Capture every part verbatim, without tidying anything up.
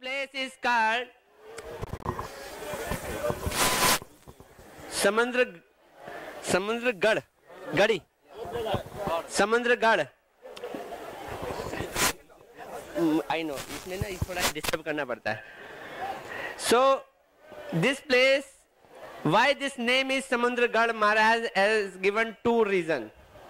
place is called Samundra Samundra Gad Gadi Samundra Gad. I know इसमें ना इस थोड़ा डिस्टर्ब करना पड़ता है. So this place, why this name is Samundragarh, Maharaj has given two reasons.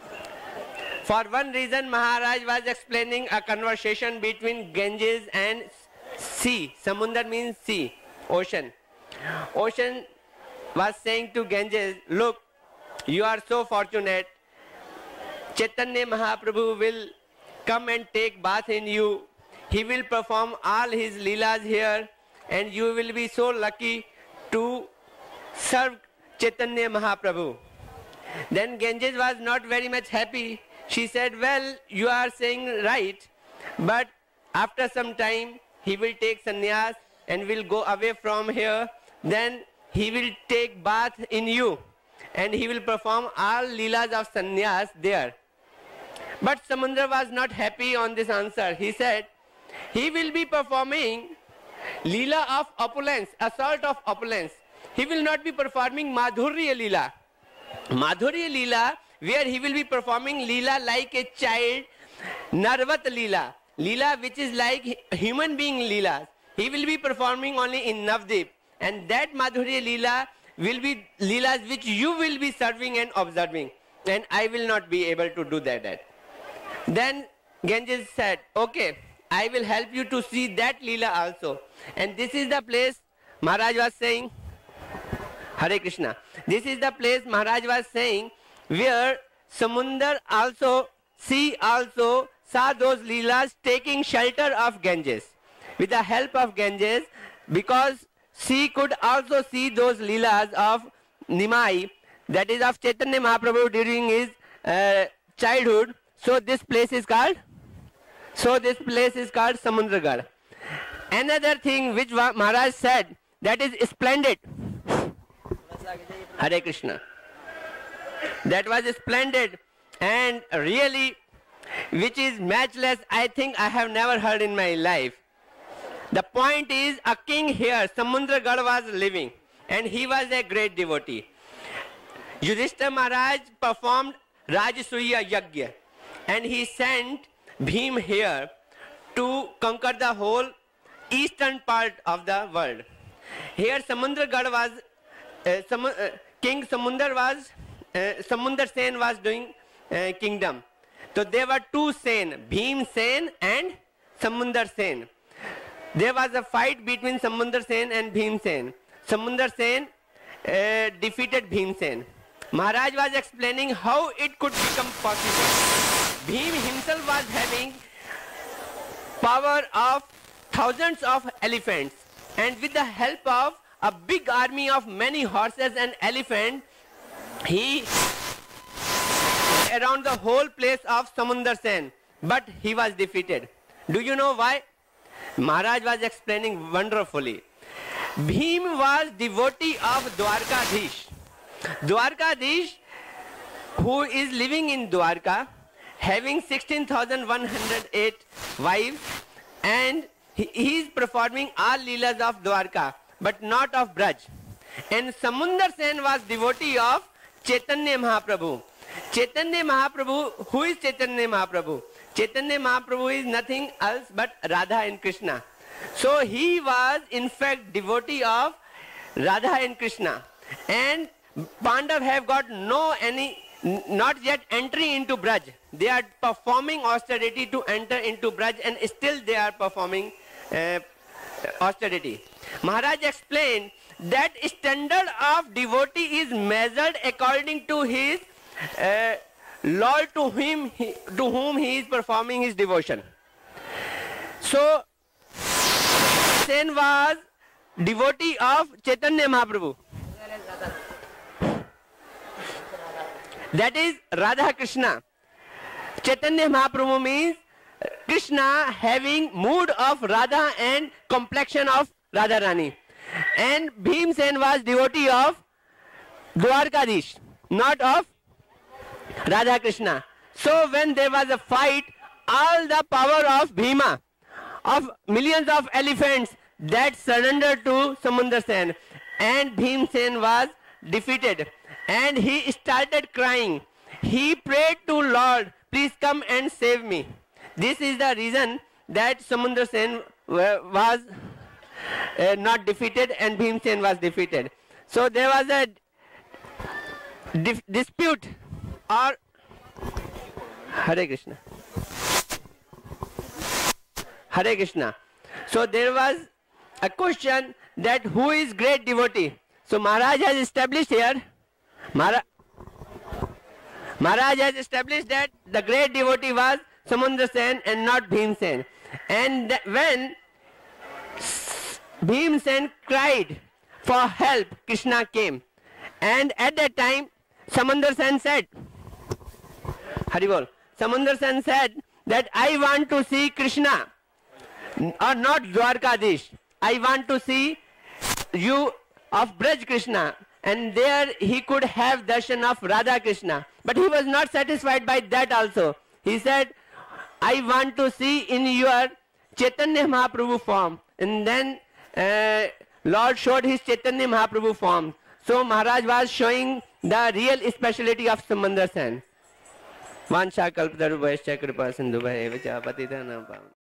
For one reason, Maharaj was explaining a conversation between Ganges and sea. Samundar means sea, ocean. Ocean was saying to Ganges, look, you are so fortunate. Chaitanya Mahaprabhu will come and take bath in you. He will perform all his leelas here, and you will be so lucky to serve Chaitanya Mahaprabhu. Then Ganges was not very much happy. She said, well, you are saying right, but after some time he will take sannyas and will go away from here. Then he will take bath in you and he will perform all leelas of sannyas there. But Samundra was not happy on this answer. He said, he will be performing leela of opulence, assault of opulence. He will not be performing Madhurya leela. Madhurya leela, where he will be performing leela like a child, Narvat leela, leela which is like human being leela. He will be performing only in Navdeep, and that Madhurya leela will be leelas which you will be serving and observing, and I will not be able to do that. Then Ganges said, okay, I will help you to see that leela also. And this is the place Maharaj was saying, Hare Krishna. This is the place Maharaj was saying where Samundar also, sea also saw those leelas taking shelter of Ganges. With the help of Ganges, because sea could also see those leelas of Nimai, that is of Chaitanya Mahaprabhu during his uh, childhood. So this place is called, so this place is called Samundragarh. Another thing which Maharaj said, that is splendid. Hare Krishna. That was splendid and really, which is matchless, I think I have never heard in my life. The point is, a king here, Samundragarh, was living, and he was a great devotee. Yudhishthira Maharaj performed Rajasuya Yajna, and he sent Bhim here to conquer the whole eastern part of the world. Here Samundragarh was, uh, Sam, uh, King Samundar was, uh, Samundar Sen was doing uh, kingdom. So there were two Sen, Bhim Sen and Samundar Sen. There was a fight between Samundar Sen and Bhim Sen. Samundar Sen uh, defeated Bhim Sen. Maharaj was explaining how it could become possible. Bhim himself was having power of thousands of elephants, and with the help of a big army of many horses and elephants, he around the whole place of Samundar Sen, but he was defeated. Do you know why? Maharaj was explaining wonderfully. Bhim was devotee of Dwarkadhish. Dwarkadhish, who is living in Dwarka, having sixteen thousand one hundred eight wives, and he, he is performing all leelas of Dwarka, but not of Braj. And Samundar Sen was devotee of Chaitanya Mahaprabhu. Chaitanya Mahaprabhu, who is Chaitanya Mahaprabhu? Chaitanya Mahaprabhu is nothing else but Radha and Krishna. So he was in fact devotee of Radha and Krishna. And Pandav have got no any, not yet entry into Braj. They are performing austerity to enter into Braj, and still they are performing uh, austerity. Maharaj explained that standard of devotee is measured according to his uh, Lord to whom, he, to whom he is performing his devotion. So, Sen was devotee of Chaitanya Mahaprabhu. That is Radha Krishna. Chaitanya Mahaprabhu means Krishna having mood of Radha and complexion of Radharani. And Bhim Sen was devotee of Dwarkadish, not of Radha Krishna. So when there was a fight, all the power of Bhima, of millions of elephants that surrendered to Samundra Sen, and Bhimsen was defeated, and he started crying. He prayed to Lord, please come and save me. This is the reason that Samundra Sen was uh, not defeated and Bhimsen was defeated. So there was a dispute, or Hare Krishna. Hare Krishna. So there was a question that who is great devotee. So Maharaj has established here, Maharaj, Maharaj has established that the great devotee was Samundra Sen and not Bhimsen. And when Bhimsen cried for help, Krishna came. And at that time, Samundra Sen said, Haribol, Samundra Sen said that I want to see Krishna, or not Dwarkadish. I want to see you of Braj Krishna. And there he could have darshan of Radha Krishna. But he was not satisfied by that also. He said, I want to see in your Chaitanya Mahaprabhu form. And then uh, Lord showed his Chaitanya Mahaprabhu form. So Maharaj was showing the real speciality of Samundra Sen. Vansha kalpataru vaishya kripa sindhu bhai vacha patitana pavan.